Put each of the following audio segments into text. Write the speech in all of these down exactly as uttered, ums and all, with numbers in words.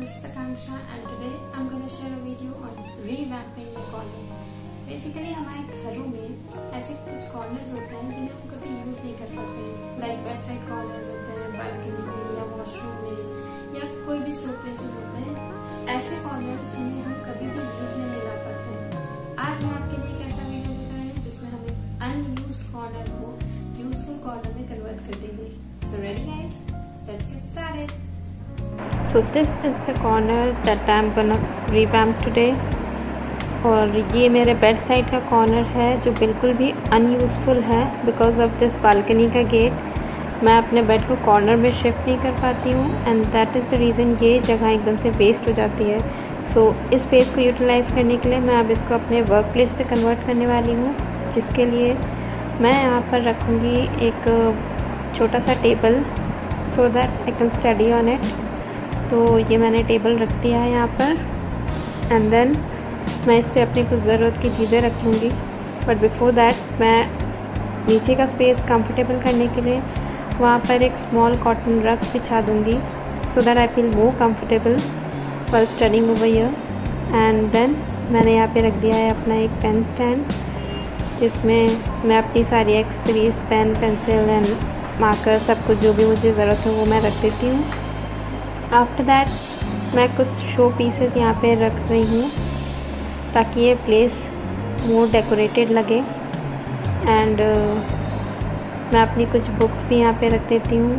this is Akanksha and today I'm going to share a video on revamping your corner. Basically हमारे घरों में ऐसे कुछ corners होते हैं जिन्हें हम कभी यूज नहीं कर पाते हैं, लाइक बेड साइड कॉर्नर्स होते हैं, बालकनी में या वॉशरूम में या कोई भी शो प्लेसेस होते हैं, ऐसे कॉर्नर्स जिन्हें हम कभी भी यूज में नहीं ला पाते हैं। आज हम आपके लिए एक ऐसा वीडियो लेकर आए हैं जिसमें हम एक अनयूज्ड कॉर्नर को यूजफुल कॉर्नर में कन्वर्ट कर देंगे। So ready guys? Let's get started. So this is the corner that I'm gonna revamp today. और ये मेरे बेड साइड का कॉर्नर है जो बिल्कुल भी अनयूज़फुल है बिकॉज ऑफ दिस बालकनी का गेट। मैं अपने बेड को कॉर्नर में शिफ्ट नहीं कर पाती हूँ and that is the reason ये जगह एकदम से वेस्ट हो जाती है। सो so, इस स्पेस को यूटिलाइज़ करने के लिए मैं अब इसको अपने वर्क प्लेस पे कन्वर्ट करने वाली हूँ, जिसके लिए मैं यहाँ पर रखूँगी एक छोटा सा table so that I can study on it. तो ये मैंने टेबल रख दिया है यहाँ पर एंड देन मैं इस पर अपनी कुछ ज़रूरत की चीज़ें रख लूँगी। बट बिफोर दैट मैं नीचे का स्पेस कंफर्टेबल करने के लिए वहाँ पर एक स्मॉल कॉटन रग बिछा दूँगी so that I feel more comfortable for studying over here. And then मैंने यहाँ पे रख दिया है अपना एक पेन स्टैंड जिसमें मैं अपनी सारी accessories pen pencil and marker सब कुछ जो भी मुझे ज़रूरत है वो मैं रख देती हूँ। आफ्टर दैट मैं कुछ शो पीसेस यहाँ पे रख रही हूँ ताकि ये प्लेस मोर डेकोरेटेड लगे एंड uh, मैं अपनी कुछ बुक्स भी यहाँ पे रख देती हूँ।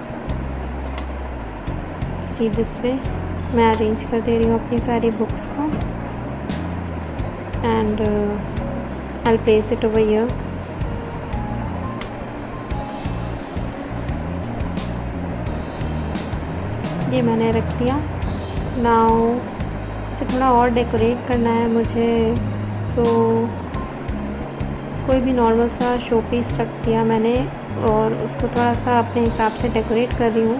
सी दिस वे मैं अरेंज कर दे रही हूँ अपनी सारी बुक्स को and I will place it over here. ये मैंने रख दिया। नाउ इसे थोड़ा और डेकोरेट करना है मुझे, सो कोई भी नॉर्मल सा शो पीस रख दिया मैंने और उसको थोड़ा सा अपने हिसाब से डेकोरेट कर रही हूँ।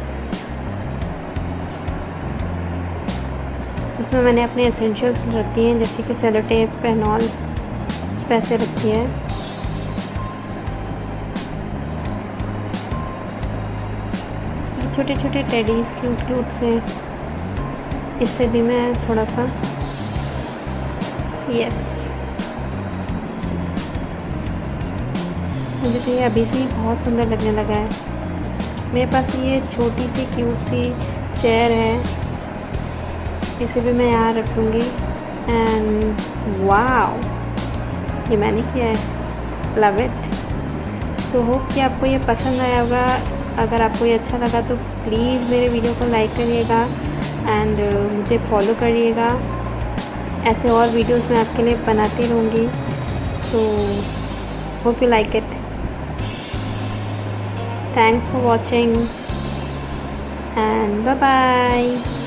उसमें मैंने अपने एसेंशियल्स रख दिए हैं जैसे कि सेलो टेप पेन ऑल पैसे रख दिए हैं। छोटे छोटे टेडीज क्यूट क्यूट से, इससे भी मैं थोड़ा सा यस मुझे तो ये अभी से ही बहुत सुंदर लगने लगा है। मेरे पास ये छोटी सी क्यूट सी चेयर है, इसे भी मैं यहाँ रख दूँगी एंड वाओ ये मैंने किया है, लव इट। सो होप कि आपको ये पसंद आया होगा। अगर आपको ये अच्छा लगा तो प्लीज़ मेरे वीडियो को लाइक करिएगा एंड uh, मुझे फॉलो करिएगा। ऐसे और वीडियोस मैं आपके लिए बनाती रहूँगी। So hope you like it. Thanks for watching and bye bye.